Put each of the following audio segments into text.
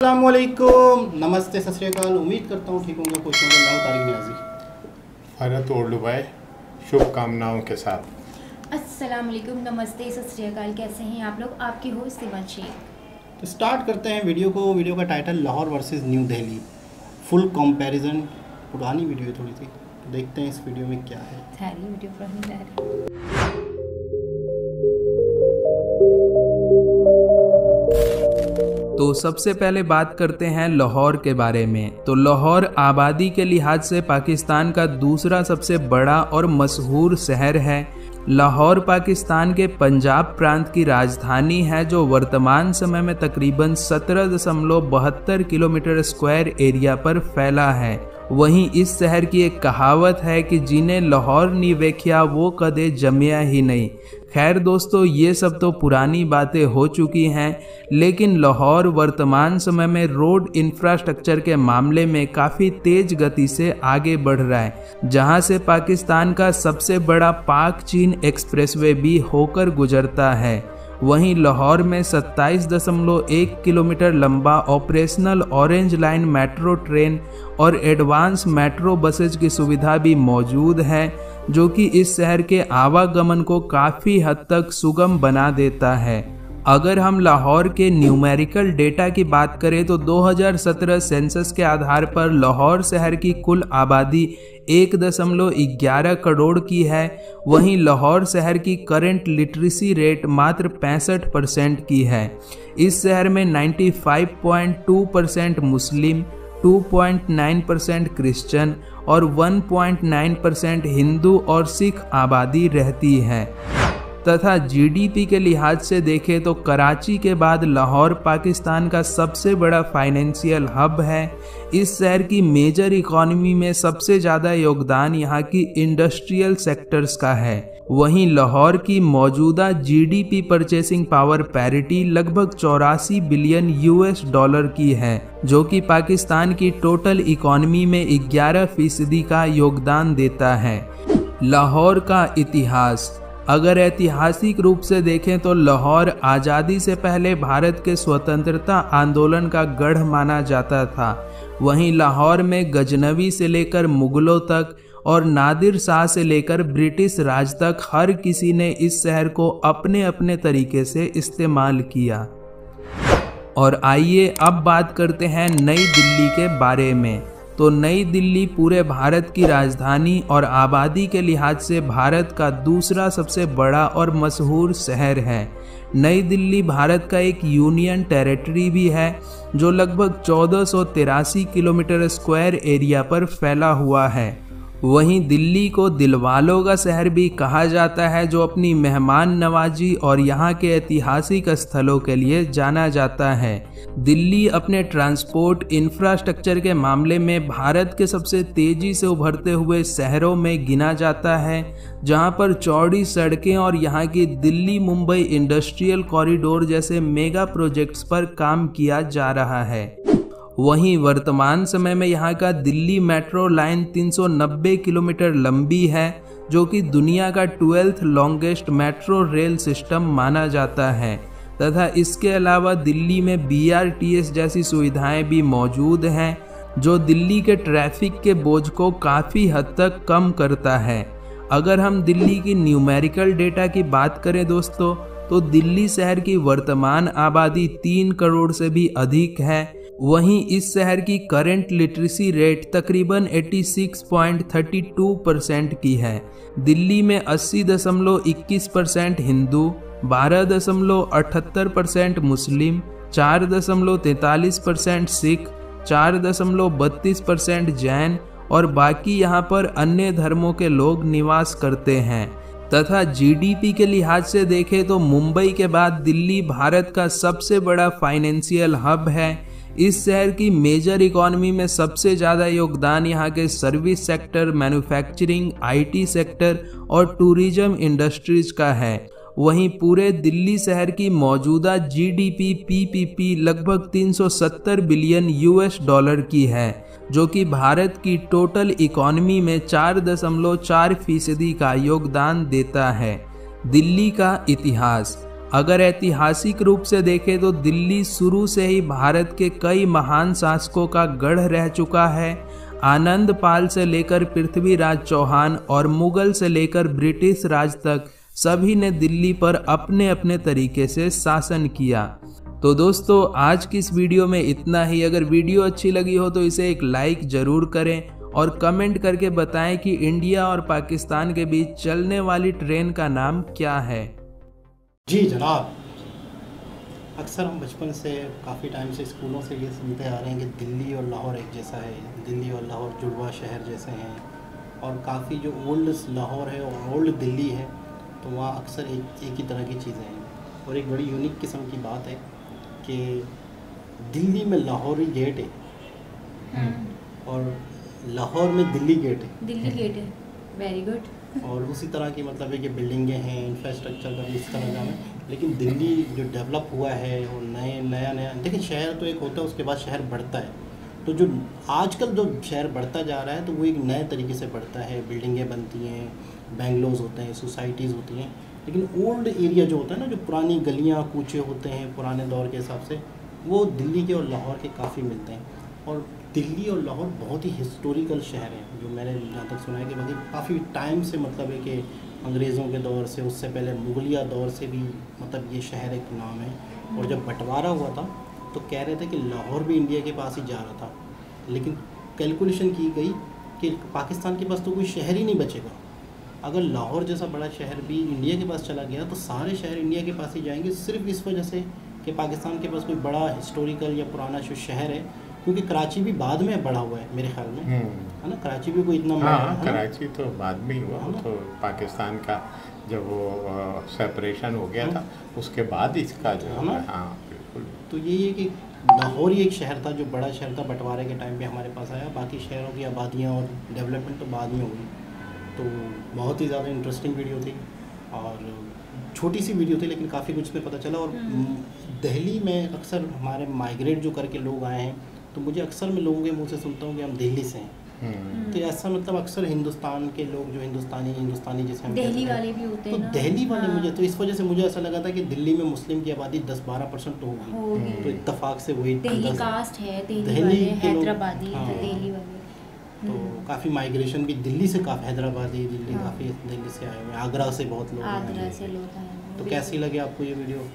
अस्सलामुअलैकुम, नमस्ते, सत श्री अकाल। उम्मीद करता हूँ ठीक होंगे, खुश होंगे। मैं तारिक न्याजी फरहत उर्दू भाई शुभकामनाओं के साथ। अस्सलाम वालेकुम, नमस्ते, सत श्री अकाल। कैसे हैं आप लोग? आपकी होस्ट सिमन शेख। तो स्टार्ट करते हैं वीडियो को। वीडियो का title Lahore versus New Delhi, full comparison. पुरानी वीडियो थोड़ी सी, तो देखते हैं इस वीडियो में क्या है। थारी वीडियो पुरानी ला रही। तो सबसे पहले बात करते हैं लाहौर के बारे में। तो लाहौर आबादी के लिहाज से पाकिस्तान का दूसरा सबसे बड़ा और मशहूर शहर है। लाहौर पाकिस्तान के पंजाब प्रांत की राजधानी है, जो वर्तमान समय में तकरीबन 17.72 किलोमीटर स्क्वायर एरिया पर फैला है। वहीं इस शहर की एक कहावत है कि जिन्हें लाहौर नी वेख्या वो कदे जमिया ही नहीं। खैर दोस्तों, ये सब तो पुरानी बातें हो चुकी हैं, लेकिन लाहौर वर्तमान समय में रोड इंफ्रास्ट्रक्चर के मामले में काफ़ी तेज गति से आगे बढ़ रहा है, जहां से पाकिस्तान का सबसे बड़ा पाक चीन एक्सप्रेसवे भी होकर गुजरता है। वहीं लाहौर में 27.1 किलोमीटर लंबा operational orange line metro train और एडवांस मेट्रो बसेज की सुविधा भी मौजूद है, जो कि इस शहर के आवागमन को काफ़ी हद तक सुगम बना देता है। अगर हम लाहौर के न्यूमेरिकल डेटा की बात करें तो 2017 सेंसस के आधार पर लाहौर शहर की कुल आबादी 1.11 करोड़ की है। वहीं लाहौर शहर की करंट लिटरेसी रेट मात्र 65% की है। इस शहर में 95.2% मुस्लिम, 2.9% क्रिश्चियन और 1.9% हिंदू और सिख आबादी रहती है। तथा जीडीपी के लिहाज से देखें तो कराची के बाद लाहौर पाकिस्तान का सबसे बड़ा फाइनेंशियल हब है। इस शहर की मेजर इकोनॉमी में सबसे ज़्यादा योगदान यहाँ की इंडस्ट्रियल सेक्टर्स का है। वहीं लाहौर की मौजूदा जीडीपी परचेसिंग पावर पैरिटी लगभग 84 बिलियन US$ की है, जो कि पाकिस्तान की टोटल इकोनॉमी में 11% का योगदान देता है। लाहौर का इतिहास, अगर ऐतिहासिक रूप से देखें तो लाहौर आज़ादी से पहले भारत के स्वतंत्रता आंदोलन का गढ़ माना जाता था। वहीं लाहौर में गजनवी से लेकर मुगलों तक और नादिर शाह से लेकर ब्रिटिश राज तक हर किसी ने इस शहर को अपने अपने तरीके से इस्तेमाल किया। और आइए अब बात करते हैं नई दिल्ली के बारे में। तो नई दिल्ली पूरे भारत की राजधानी और आबादी के लिहाज से भारत का दूसरा सबसे बड़ा और मशहूर शहर है। नई दिल्ली भारत का एक यूनियन टेरिटरी भी है, जो लगभग 1483 किलोमीटर स्क्वायर एरिया पर फैला हुआ है। वहीं दिल्ली को दिलवालों का शहर भी कहा जाता है, जो अपनी मेहमान नवाजी और यहाँ के ऐतिहासिक स्थलों के लिए जाना जाता है। दिल्ली अपने ट्रांसपोर्ट इंफ्रास्ट्रक्चर के मामले में भारत के सबसे तेजी से उभरते हुए शहरों में गिना जाता है, जहाँ पर चौड़ी सड़कें और यहाँ की दिल्ली मुंबई इंडस्ट्रियल कॉरिडोर जैसे मेगा प्रोजेक्ट्स पर काम किया जा रहा है। वहीं वर्तमान समय में यहाँ का दिल्ली मेट्रो लाइन 390 किलोमीटर लंबी है, जो कि दुनिया का 12th longest metro rail system माना जाता है। तथा इसके अलावा दिल्ली में BRTS जैसी सुविधाएं भी मौजूद हैं, जो दिल्ली के ट्रैफिक के बोझ को काफ़ी हद तक कम करता है। अगर हम दिल्ली की न्यूमेरिकल डेटा की बात करें दोस्तों, तो दिल्ली शहर की वर्तमान आबादी 3 करोड़ से भी अधिक है। वहीं इस शहर की करंट लिटरेसी रेट तकरीबन 86.32% की है। दिल्ली में 80.21% हिंदू, 12.78% मुस्लिम, 4.43% सिख, 4.32% जैन और बाकी यहाँ पर अन्य धर्मों के लोग निवास करते हैं। तथा जीडीपी के लिहाज से देखें तो मुंबई के बाद दिल्ली भारत का सबसे बड़ा फाइनेंशियल हब है। इस शहर की मेजर इकोनॉमी में सबसे ज़्यादा योगदान यहाँ के service sector, manufacturing, IT sector और टूरिज्म इंडस्ट्रीज का है। वहीं पूरे दिल्ली शहर की मौजूदा जीडीपी PPP लगभग 370 बिलियन US$ की है, जो कि भारत की टोटल इकोनॉमी में 4.4% का योगदान देता है। दिल्ली का इतिहास, अगर ऐतिहासिक रूप से देखें तो दिल्ली शुरू से ही भारत के कई महान शासकों का गढ़ रह चुका है। आनंद पाल से लेकर पृथ्वीराज चौहान और मुगल से लेकर ब्रिटिश राज तक सभी ने दिल्ली पर अपने अपने तरीके से शासन किया। तो दोस्तों आज की इस वीडियो में इतना ही। अगर वीडियो अच्छी लगी हो तो इसे एक लाइक ज़रूर करें और कमेंट करके बताएं कि इंडिया और पाकिस्तान के बीच चलने वाली ट्रेन का नाम क्या है। जी जनाब, अक्सर हम बचपन से काफ़ी टाइम से स्कूलों से ये सुनते आ रहे हैं कि दिल्ली और लाहौर एक जैसा है, दिल्ली और लाहौर जुड़वा शहर जैसे हैं। और काफ़ी जो ओल्ड लाहौर है और ओल्ड दिल्ली है तो वहाँ अक्सर एक ही तरह की चीज़ें हैं। और एक बड़ी यूनिक किस्म की बात है कि दिल्ली में लाहौरी गेट है और लाहौर में दिल्ली गेट है। दिल्ली गेट है, वेरी गुड। और उसी तरह की मतलब है कि बिल्डिंगें हैं, इंफ्रास्ट्रक्चर का भी इस तरह का है। लेकिन दिल्ली जो डेवलप हुआ है और नया देखिए, शहर तो एक होता है, उसके बाद शहर बढ़ता है। तो जो आजकल जो शहर बढ़ता जा रहा है तो वो एक नए तरीके से बढ़ता है। बिल्डिंगें बनती हैं, बेंगलोज होते हैं, सोसाइटीज़ होती हैं। लेकिन ओल्ड एरिया जो होता है ना, जो पुरानी गलियाँ कूचे होते हैं पुराने दौर के हिसाब से, वो दिल्ली के और लाहौर के काफ़ी मिलते हैं। और दिल्ली और लाहौर बहुत ही हिस्टोरिकल शहर है, जो मैंने जहाँ तक सुना है कि मतलब काफ़ी टाइम से मतलब है कि अंग्रेज़ों के दौर से, उससे पहले मुगलिया दौर से भी मतलब ये शहर एक नाम है। और जब बंटवारा हुआ था तो कह रहे थे कि लाहौर भी इंडिया के पास ही जा रहा था, लेकिन कैलकुलेशन की गई कि पाकिस्तान के पास तो कोई शहर ही नहीं बचेगा। अगर लाहौर जैसा बड़ा शहर भी इंडिया के पास चला गया तो सारे शहर इंडिया के पास ही जाएंगे, सिर्फ इस वजह से कि पाकिस्तान के पास कोई बड़ा हिस्टोरिकल या पुराना जो शहर है। क्योंकि कराची भी बाद में बढ़ा हुआ है मेरे ख्याल में, है ना। कराची भी कोई इतना हाँ, कराची तो बाद में ही हुआ, तो पाकिस्तान का जब वो सेपरेशन हो गया था उसके बाद इसका जो है ना। हाँ बिल्कुल। तो यही है कि लाहौर ही एक शहर था जो बड़ा शहर था, बंटवारे के टाइम पे हमारे पास आया। बाकी शहरों की आबादियाँ और डेवलपमेंट तो बाद में हुई। तो बहुत ही ज़्यादा इंटरेस्टिंग वीडियो थी और छोटी सी वीडियो थी, लेकिन काफ़ी कुछ में पता चला। और दिल्ली में अक्सर हमारे माइग्रेट जो करके लोग आए हैं, तो मुझे अक्सर मैं लोगों के मुंह से सुनता हूँ कि हम दिल्ली से हैं। तो ऐसा मतलब अक्सर हिंदुस्तान के लोग जो हिंदुस्तानी जैसे हम दिल्ली वाले भी होते हैं तो ना। दिल्ली वाले हाँ। मुझे तो इस वजह से मुझे ऐसा लगा था कि दिल्ली में मुस्लिम की आबादी 10-12% तो होगी। तो इत्तेफाक से वही दिल्ली कास्ट है, दिल्ली दिल्ली वाले, के लोग- हैदराबादी, हाँ। दिल्ली वाले। तो काफ़ी माइग्रेशन भी दिल्ली से, काफ़ी हैदराबादी दिल्ली, काफ़ी दिल्ली से आए हुए हैं। आगरा से बहुत लोग आए आगरा हैं। से लोग आए हैं। तो कैसी लगी आपको ये वीडियो?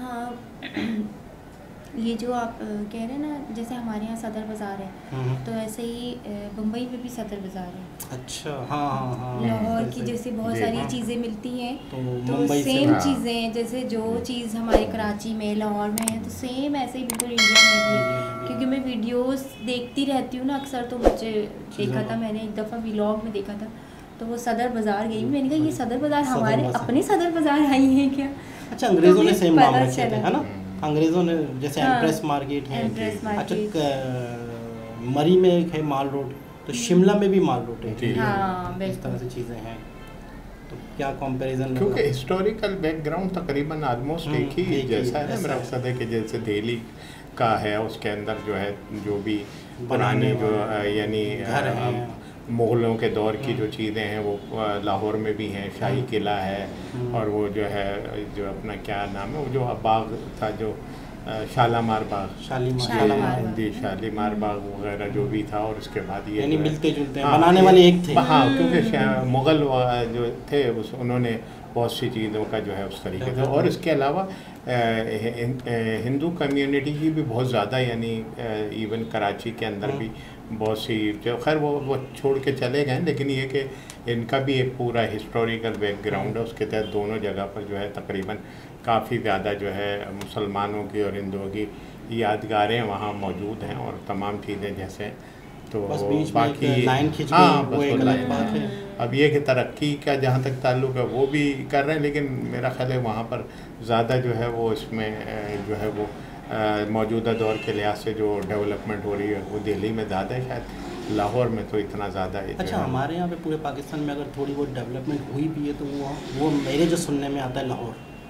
हाँ ये जो आप कह रहे हैं ना, जैसे हमारे यहाँ सदर बाज़ार है तो ऐसे ही बम्बई में भी सदर बाज़ार है। अच्छा, हाँ। लाहौर की जैसे बहुत जी, सारी हाँ। चीज़ें मिलती हैं, तो तो मुंबई से सेम हाँ। चीज़ें जैसे जो चीज़ हमारे कराची में, लाहौर में है, तो सेम ऐसे ही बिल्कुल इंडिया में भी। क्योंकि मैं वीडियोस देखती रहती हूँ ना अक्सर, तो मुझे देखा था मैंने एक दफ़ा व्लॉग में देखा था, तो वो सदर बाज़ार गई, मैंने कहा ये सदर बाज़ार हमारे अपने सदर बाज़ार आई है क्या। अच्छा, अंग्रेज़ों ने तो सेम नाम पता रखे थे, चला। है ना। अंग्रेज़ों ने जैसे हाँ, एम्प्रेस मार्केट है। Empress market. अच्छा, मरी में एक है माल रोड, तो शिमला में भी माल रोड है। जी। हाँ, इस तरह से चीज़ें हैं। तो क्या कंपैरिजन? क्योंकि हिस्टोरिकल बैकग्राउंड तकरीबन ऑलमोस्ट एक ही जैसा है। मेरा मकसद है कि जैसे दिल्ली का है उसके अंदर जो है जो भी पुरानी जो यानी घर हैं, मुग़लों के दौर की जो चीज़ें हैं वो लाहौर में भी हैं। शाही किला है और वो जो है जो अपना क्या नाम है वो जो बाग था जो शालामार बाग, शालीमार बाग वगैरह जो भी था। और उसके बाद ये यानी मिलते जुलते हैं, हाँ, बनाने वाले एक थे। हाँ, क्योंकि मुग़ल जो थे उन्होंने बहुत सी चीज़ों का जो है उस तरीके से। और इसके अलावा हिंदू कम्युनिटी की भी बहुत ज़्यादा, यानी इवन कराची के अंदर भी बहुत सी, जो खैर वो छोड़ के चले गए, लेकिन ये कि इनका भी एक पूरा हिस्टोरिकल बैकग्राउंड है। उसके तहत दोनों जगह पर जो है तकरीबन काफ़ी ज़्यादा जो है मुसलमानों की और हिंदुओं की यादगारें वहाँ मौजूद हैं और तमाम चीज़ें जैसे। तो बस बीच में बाकी एक लाइन खींच हाँ, गई, वो बस एक वो अलग बात है। अब ये कि तरक्की का जहाँ तक ताल्लुक़ है वो भी कर रहे हैं, लेकिन मेरा ख्याल है वहाँ पर ज़्यादा जो है वो इसमें जो है वो मौजूदा दौर के लिहाज से जो डेवलपमेंट हो रही है वो दिल्ली में ज़्यादा है, शायद लाहौर में तो इतना ज़्यादा है। अच्छा, हमारे यहाँ पे पूरे पाकिस्तान में अगर थोड़ी बहुत डेवलपमेंट हुई भी है तो वो मेरे जो सुनने में आता है लाहौर,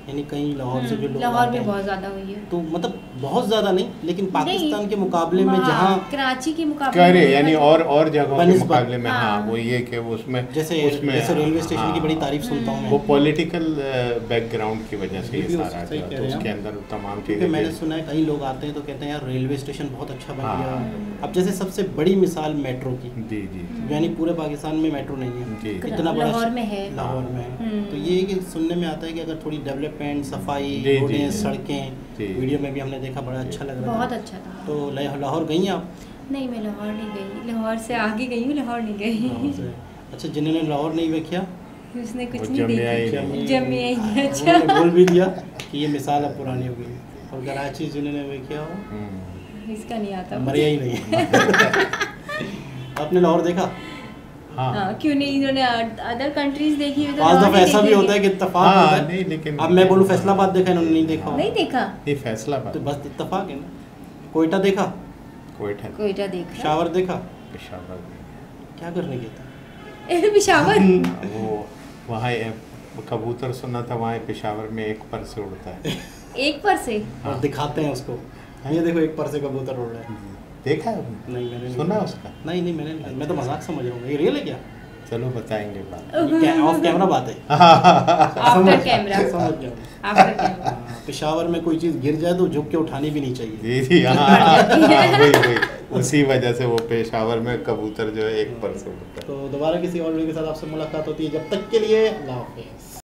यानी कहीं लाहौर से जो लोग लाहौर आते में हैं, बहुत ज़्यादा हुई है। तो मतलब बहुत ज़्यादा नहीं, लेकिन पाकिस्तान के मुकाबले में हाँ, जहाँ कराची के मुकाबले करे में यानी और जगहों के बनिस्बत, मुकाबले में, हाँ हाँ। वो ये कि उसमें जैसे उसमें रेलवे स्टेशन हाँ, की बड़ी तारीफ सुनता हूँ वो मैं, पॉलिटिकल बैकग्राउंड की वजह से ये ये भी सारा सही जो कह है, तो रहे हैं उसके आप। अंदर तमाम क्योंकि चीज़ें मैंने सुना है कई लोग आते हैं तो कहते हैं यार रेलवे स्टेशन बहुत अच्छा बन हाँ। गया। अब जैसे सबसे बड़ी मिसाल मेट्रो की, जी जी यानी पूरे पाकिस्तान में मेट्रो नहीं है, जी इतना बड़ा लाहौर में है। लाहौर में है। तो ये कि सुनने में आता है कि अगर थोड़ी डेवलपमेंट, सफाई, जी, जी, रोडें, जी। सड़कें, जी। वीडियो में भी हमने देखा बड़ा अच्छा लग रहा बहुत था। अच्छा था। तो लाहौर गई हैं आप? नहीं, मैं लाहौर नहीं गई, लाहौर से आगे गई हूँ, लाहौर नहीं लाहौर गई। से। अच्छा, जिन्होंने लाहौर नहीं देखा उसने कुछ वो नहीं जमिया ही देखी। नहीं। जमिया ही नहीं, अच्छा। उन्होंने बोल भी दिया कि ये मिसाल अब पुरानी हो गई। और कराची जिन्होंने देखा हो इसका नहीं आता मरिया ही नहीं। आपने लाहौर देखा? हाँ हाँ, क्यों नहीं, इन्होंने अदर कंट्रीज देखी हुई तो पांच लाहौर दफा ही ऐसा भी देखेंगे। होता है कि इत्तेफाक हाँ, होता है। नहीं, लेकिन अब मैं बोलूँ फैसलाबाद देखा, इन्होंने नहीं देखा हो। नहीं देखा। ये फैसला तो बस इत्तेफाक है ना। कोयटा देखा? कोयटा कोयटा देखा। पेशावर देखा? पेशावर क्या करने गया था? पेशावर। वो वहाँ कबूतर सुना था, वहाँ पेशावर में एक पर से उड़ता है। एक पर से। और दिखाते हैं उसको, ये देखो एक पर से कबूतर उड़ रहा है। देखा है आपने? नहीं मैंने नहीं सुना देखा। उसका? नहीं नहीं मैंने नहीं, मैं तो मजाक समझ रहा हूँ। ये रियल है क्या? चलो बताएंगे बात। ऑफ कैमरा बात है। After camera. समझ गया। After camera. हाँ, पेशावर में कोई चीज़ गिर जाए तो झुक के उठानी भी नहीं चाहिए। जी जी हाँ, वही उसी वजह से वो पेशावर में कबूतर जो है एक पर से उड़ता है। तो दोबारा किसी और वीडियो के साथ आपसे मुलाकात होती है, जब तक के लिए अल्लाह हाफिज़।